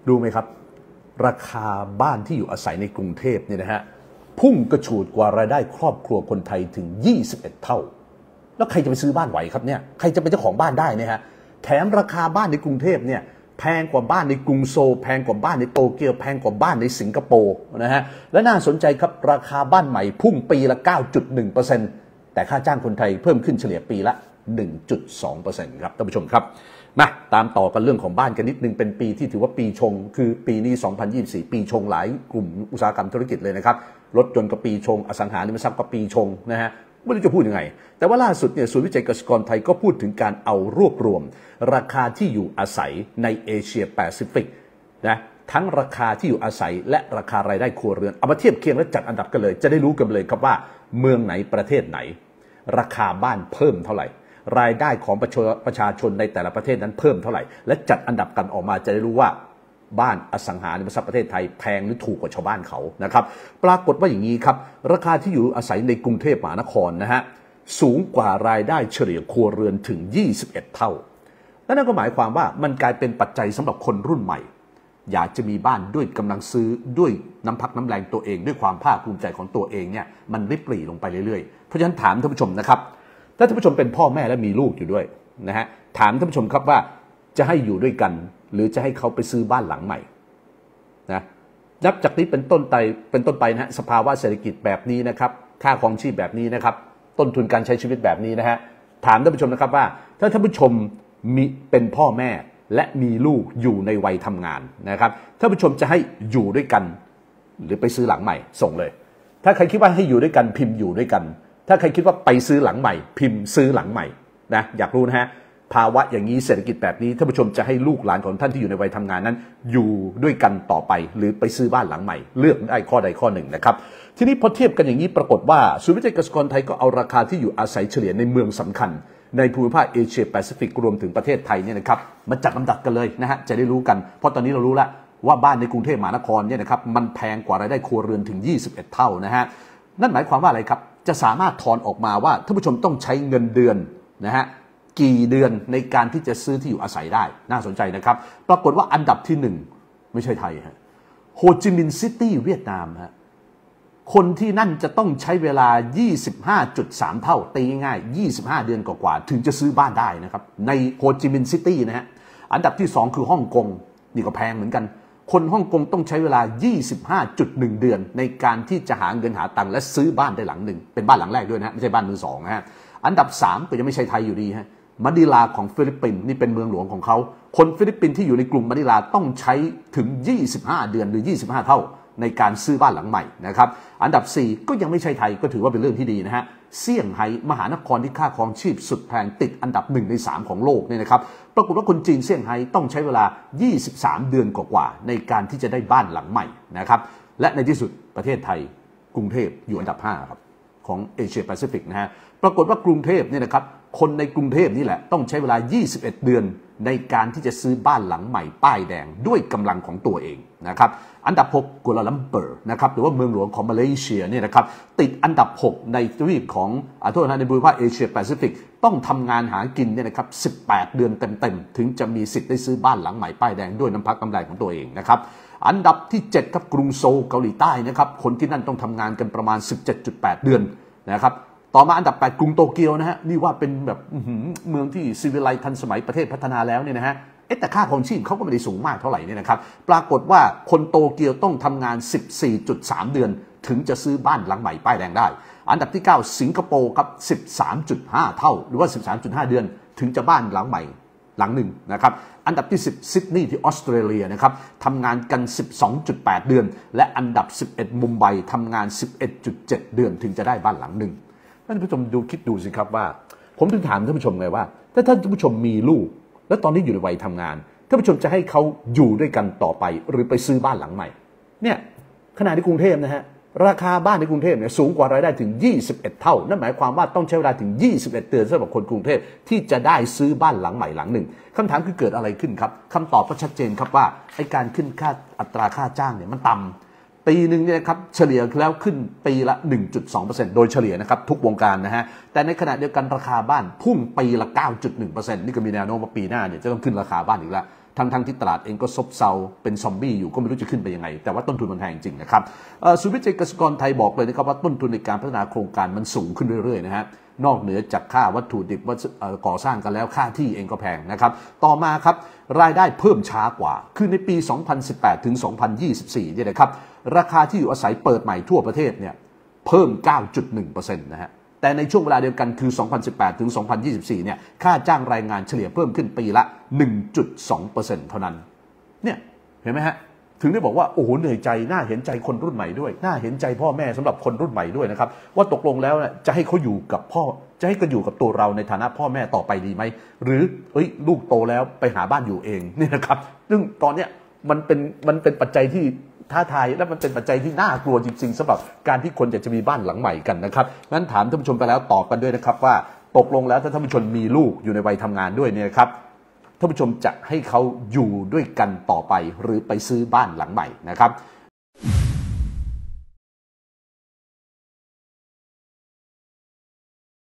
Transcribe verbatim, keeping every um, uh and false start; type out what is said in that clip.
ดูไหมครับราคาบ้านที่อยู่อาศัยในกรุงเทพเนี่ยนะฮะพุ่งกระฉูดกว่ารายได้ครอบครัวคนไทยถึงยี่สิบเอ็ดเท่าแล้วใครจะไปซื้อบ้านไหวครับเนี่ยใครจะเป็นเจ้าของบ้านได้เนี่ยฮะแถมราคาบ้านในกรุงเทพเนี่ยแพงกว่าบ้านในกรุงโซลแพงกว่าบ้านในโตเกียวแพงกว่าบ้านในสิงคโปร์นะฮะและน่าสนใจครับราคาบ้านใหม่พุ่งปีละ เก้าจุดหนึ่งเปอร์เซ็นต์ แต่ค่าจ้างคนไทยเพิ่มขึ้นเฉลี่ยปีละ หนึ่งจุดสองเปอร์เซ็นต์ ครับท่านผู้ชมครับมาตามต่อกันเรื่องของบ้านกันนิดนึงเป็นปีที่ถือว่าปีชงคือปีนี้สองพันยี่สิบสี่ปีชงหลายกลุ่มอุตสาหกรรมธุรกิจเลยนะครับรถยนต์ก็ปีชงอสังหาริมทรัพย์ก็ปีชงนะฮะไม่รู้จะพูดยังไงแต่ว่าล่าสุดเนี่ยศูนย์วิจัยเกษตรกรไทยก็พูดถึงการเอารวบรวมราคาที่อยู่อาศัยในเอเชียแปซิฟิกนะทั้งราคาที่อยู่อาศัยและราคารายได้ครัวเรือนเอามาเทียบเคียงและจัดอันดับกันเลยจะได้รู้กันเลยครับว่าเมืองไหนประเทศไหนราคาบ้านเพิ่มเท่าไหร่รายได้ของประชาชนในแต่ละประเทศนั้นเพิ่มเท่าไหร่และจัดอันดับกันออกมาจะได้รู้ว่าบ้านอสังหาริมทรัพย์ประเทศไทยแพงหรือถูกกว่าชาวบ้านเขานะครับปรากฏว่าอย่างนี้ครับราคาที่อยู่อาศัยในกรุงเทพมหานครนะฮะสูงกว่ารายได้เฉลี่ยครัวเรือนถึงยี่สิบเอ็ดเท่าและนั่นก็หมายความว่ามันกลายเป็นปัจจัยสำหรับคนรุ่นใหม่อยากจะมีบ้านด้วยกำลังซื้อด้วยน้ำพักน้ำแรงตัวเองด้วยความภาคภูมิใจของตัวเองเนี่ยมันริบหรี่ลงไปเรื่อยๆเพราะฉะนั้นถามท่านผู้ชมนะครับถ้าท่านผู้ชมเป็นพ่อแม่และมีลูกอยู่ด้วยนะฮะถามท่านผู้ชมครับว่าจะให้อยู่ด้วยกันหรือจะให้เขาไปซื้อบ้านหลังใหม่นะนับจากนี้เป็นต้นไปเป็นต้นไปนะฮะสภาวะเศรษฐกิจแบบนี้นะครับค่าครองชีพแบบนี้นะครับต้นทุนการใช้ชีวิตแบบนี้นะฮะถามท่านผู้ชมนะครับว่าถ้าท่านผู้ชมมีเป็นพ่อแม่และมีลูกอยู่ในวัยทำงานนะครับท่านผู้ชมจะให้อยู่ด้วยกันหรือไปซื้อหลังใหม่ส่งเลยถ้าใครคิดว่าให้อยู่ด้วยกันพิมพ์อยู่ด้วยกันถ้าใครคิดว่าไปซื้อหลังใหม่พิมพ์ซื้อหลังใหม่นะอยากรู้นะฮะภาวะอย่างนี้เศรษฐกิจแบบนี้ท่านผู้ชมจะให้ลูกหลานของท่านที่อยู่ในวัยทำงานนั้นอยู่ด้วยกันต่อไปหรือไปซื้อบ้านหลังใหม่เลือกได้ข้อใดข้อหนึ่งนะครับทีนี้พอเทียบกันอย่างนี้ปรากฏว่าศูนย์วิจัยเกษตรกรไทยก็เอาราคาที่อยู่อาศัยเฉลี่ยในเมืองสำคัญในภูมิภาคเอเชียแปซิฟิกรวมถึงประเทศไทยเนี่ยนะครับมาจัดลำดับกันเลยนะฮะจะได้รู้กันเพราะตอนนี้เรารู้แล้วว่าบ้านในกรุงเทพมหานครเนี่ยนะครับมันแพงกว่ารายได้ครัวเรือนถึงยี่สิบเอ็ดเท่านะฮะนั่นหมายความว่าอะไรครับจะสามารถถอนออกมาว่าท่านผู้ชมต้องใช้เงินเดือนนะฮะกี่เดือนในการที่จะซื้อที่อยู่อาศัยได้น่าสนใจนะครับปรากฏว่าอันดับที่หนึ่งไม่ใช่ไทยฮะโฮจิมินห์ซิตี้เวียดนามฮะคนที่นั่นจะต้องใช้เวลา ยี่สิบห้าจุดสาม เท่าตีง่ายๆยี่สิบห้าเดือนกว่าๆถึงจะซื้อบ้านได้นะครับในโฮจิมินห์ซิตี้นะฮะอันดับที่สองคือฮ่องกงนี่ก็แพงเหมือนกันคนฮ่องกงต้องใช้เวลา ยี่สิบห้าจุดหนึ่ง เดือนในการที่จะหาเงินหาตังค์และซื้อบ้านได้หลังหนึ่งเป็นบ้านหลังแรกด้วยนะไม่ใช่บ้านมือสองนะฮะอันดับสามก็ยังไม่ใช่ไทยอยู่ดีฮะมะนิลาของฟิลิปปินส์นี่เป็นเมืองหลวงของเขาคนฟิลิปปินส์ที่อยู่ในกรุงมะนิลาต้องใช้ถึงยี่สิบห้าเดือนหรือยี่สิบห้าเท่าในการซื้อบ้านหลังใหม่นะครับอันดับสี่ก็ยังไม่ใช่ไทยก็ถือว่าเป็นเรื่องที่ดีนะฮะเซี่ยงไฮ้มหานครที่ค่าครองชีพสุดแพงติดอันดับหนึ่งในสามของโลกเนี่ยนะครับปรากฏว่าคนจีนเซี่ยงไฮ้ต้องใช้เวลายี่สิบสามเดือนกว่าๆในการที่จะได้บ้านหลังใหม่นะครับและในที่สุดประเทศไทยกรุงเทพอยู่อันดับห้าครับของเอเชียแปซิฟิกนะฮะปรากฏว่ากรุงเทพเนี่ยนะครับคนในกรุงเทพนี่แหละต้องใช้เวลายี่สิบเอ็ดเดือนในการที่จะซื้อบ้านหลังใหม่ป้ายแดงด้วยกำลังของตัวเองนะครับอันดับหกกัวลาลัมเปอร์นะครับหรือว่าเมืองหลวงของมาเลเซียเนี่ยนะครับติดอันดับหกในทวีปของอาโทษนะในภูมิภาคเอเชียแปซิฟิกต้องทำงานหากินเนี่ยนะครับสิบแปดเดือนเต็มๆถึงจะมีสิทธิ์ได้ซื้อบ้านหลังใหม่ป้ายแดงด้วยน้ำพักน้ำแรงของตัวเองนะครับอันดับที่เจ็ดครับกรุงโซลเกาหลีใต้นะครับคนที่นั่นต้องทำงานกันประมาณ สิบเจ็ดจุดแปด เดือนนะครับต่อมาอันดับแปดกรุงโตเกียวนะฮะนี่ว่าเป็นแบบเมืองที่ซีวิไลซ์ทันสมัยประเทศพัฒนาแล้วเนี่ยนะฮะแต่ค่าครองชีพเขาก็ไม่ได้สูงมากเท่าไหร่เนี่ยนะครับปรากฏว่าคนโตเกียวต้องทำงาน สิบสี่จุดสาม เดือนถึงจะซื้อบ้านหลังใหม่ป้ายแดงได้อันดับที่เก้าสิงคโปร์ครับ สิบสามจุดห้า เท่าหรือว่า สิบสามจุดห้า เดือนถึงจะบ้านหลังใหม่หลังหนึ่งนะครับอันดับที่สิบซิดนีย์ที่ออสเตรเลียนะครับทำงานกัน สิบสองจุดแปด เดือนและอันดับสิบเอ็ดมุมไบทำงาน สิบเอ็ดจุดเจ็ด เดือนถึงจะได้บ้านหลังหนึ่งท่านผู้ชมดูคิดดูสิครับว่าผมถึงถามท่านผู้ชมไงว่าถ้าท่านผู้ชมมีลูกแล้วตอนนี้อยู่ในวัยทำงานท่านผู้ชมจะให้เขาอยู่ด้วยกันต่อไปหรือไปซื้อบ้านหลังใหม่เนี่ยขณะในกรุงเทพนะฮะราคาบ้านในกรุงเทพเนี่ยสูงกว่ารายได้ถึงยี่สิบเอ็ดเท่านั่นหมายความว่าต้องใช้เวลาถึงยี่สิบเอ็ดเดือนสำหรับคนกรุงเทพที่จะได้ซื้อบ้านหลังใหม่หลังหนึ่งคำถามคือเกิดอะไรขึ้นครับคำตอบก็ชัดเจนครับว่าไอ้การขึ้นค่าอัตราค่าจ้างเนี่ยมันต่ำปีหนึ่งเนี่ยครับเฉลี่ยแล้วขึ้นปีละ หนึ่งจุดสองเปอร์เซ็นต์ โดยเฉลี่ยนะครับทุกวงการนะฮะแต่ในขณะเดียวกันราคาบ้านพุ่งปีละ เก้าจุดหนึ่งเปอร์เซ็นต์ นี่ก็มีแนวโน้มว่าปีหน้าเนี่ยจะต้องขึ้นราคาบ้านอีกแล้วทั้งทั้งที่ตลาดเองก็ซบเซาเป็นซอมบี้อยู่ก็ไม่รู้จะขึ้นไปยังไงแต่ว่าต้นทุนมันแพงจริงนะครับศูนย์วิจัยเกษตรกรไทยบอกเลยนะครับว่าต้นทุนในการพัฒนาโครงการมันสูงขึ้นเรื่อยๆนะฮะนอกเหนือจากค่าวัตถุดิบก่อสร้างกันแล้วค่าที่เองก็แพงนะครับต่อมาครับรายได้เพิ่มช้ากว่าคือในปี สองพันสิบแปด ถึง สองพันยี่สิบสี่ เนี่ยนะครับราคาที่อยู่อาศัยเปิดใหม่ทั่วประเทศเนี่ยเพิ่ม เก้าจุดหนึ่งเปอร์เซ็นต์ นะฮะแต่ในช่วงเวลาเดียวกันคือ สองพันสิบแปด ถึง สองพันยี่สิบสี่ เนี่ยค่าจ้างแรงงานเฉลี่ยเพิ่มขึ้นปีละ หนึ่งจุดสองเปอร์เซ็นต์ เท่านั้นเนี่ยเห็นไหมฮะถึงได้บอกว่าโอ้โหเหนื่อยใจน่าเห็นใจคนรุ่นใหม่ด้วยน่าเห็นใจพ่อแม่สำหรับคนรุ่นใหม่ด้วยนะครับว่าตกลงแล้วจะให้เขาอยู่กับพ่อจะให้เขาอยู่กับตัวเราในฐานะพ่อแม่ต่อไปดีไหมหรือเอ้ยลูกโตแล้วไปหาบ้านอยู่เองนี่นะครับซึ่งตอนเนี้ยมันเป็นมันเป็นปัจจัยที่ท้าทายและมันเป็นปัจจัยที่น่ากลัวจริงๆสำหรับการที่คนอยากจะมีบ้านหลังใหม่กันนะครับงั้นถามท่านผู้ชมไปแล้วตอบกันด้วยนะครับว่าตกลงแล้วถ้าท่านผู้ชมมีลูกอยู่ในวัยทำงานด้วยเนี่ยครับท่านผู้ชมจะให้เขาอยู่ด้วยกันต่อไปหรือไปซื้อบ้านหลังใหม่นะครับ